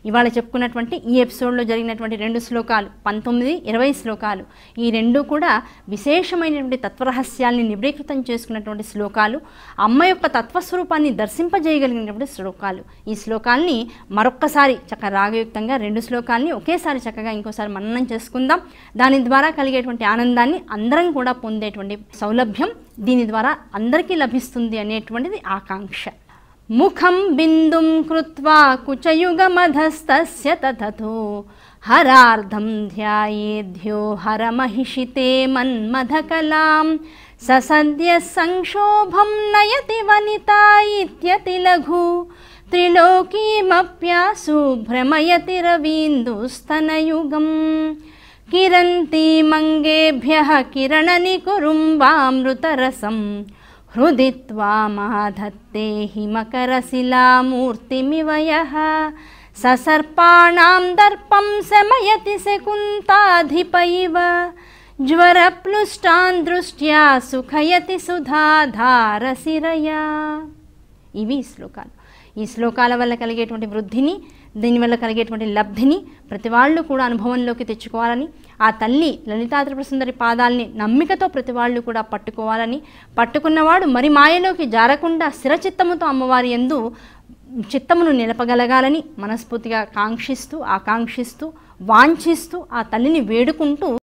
ఇవాళ చెప్పుకున్నటువంటి ఈ ఎపిసోడ్లో జరిగినటువంటి 2 శ్లోకాలు 19, 20 శ్లోకాలు ఈ రెండు కూడా విశేషమైనటువంటి తత్వరహస్యాల్ని నిబిడీకృతం చేసుకున్నటువంటి శ్లోకాలు, అమ్మ యొక్క తత్వస్వరూపాన్ని దర్శింపజేయగలిగినటువంటి శ్లోకాలు. ఈ శ్లోకాల్ని మరొక్కసారి చక్కగా రాగయుక్తంగా 2 శ్లోకాల్ని ఒకేసారి చక్కగా ఇంకోసారి మననం చేసుకుందాం. దాని ద్వారా కలిగేటువంటి ఆనందాన్ని అందరం కూడా పొందేటువంటి సౌలభ్యం దీని ద్వారా అందరికీ లభిస్తుంది అనేటువంటిది ఆకాంక్ష. ముఖం బిందుం కృత్వా కుచయుగమధస్తస్య తతతో హరార్ధం ధ్యాయేద్యో హరమహిషితే మన్మథకలాం ససద్య సంక్షోభం నయతి వనితా ఇత్యతి లఘు త్రిలోకీమప్యాసు భ్రమయతి రవీందుస్తనయుగం కిరంతి మంగేభ్యః కిరణనికురుంబామృతరసం హృదిత్వా మాధత్తే హిమకరశిలామూర్తిమివ యః ససర్పాణాం దర్పం శమయతి శకుంతాధిప ఇవ జ్వరప్లుష్టాన్ దృష్ట్యా సుఖయతి సుధాధారశిరయా. ఇవి శ్లోకాలు. ఈ శ్లోకాల వల్ల కలిగేటువంటి వృద్ధిని, దీనివల్ల కలిగేటువంటి లబ్ధిని ప్రతి వాళ్ళు కూడా అనుభవంలోకి తెచ్చుకోవాలని, ఆ తల్లి లలితా త్రిపుర సుందరి పాదాలని నమ్మికతో ప్రతి వాళ్ళు కూడా పట్టుకోవాలని, పట్టుకున్నవాడు మరి మాయలోకి జారకుండా స్థిరచిత్తముతో అమ్మవారి యందు చిత్తమును నిలపగలగాలని మనస్ఫూర్తిగా ఆకాంక్షిస్తూ వాంఛిస్తూ ఆ తల్లిని వేడుకుంటూ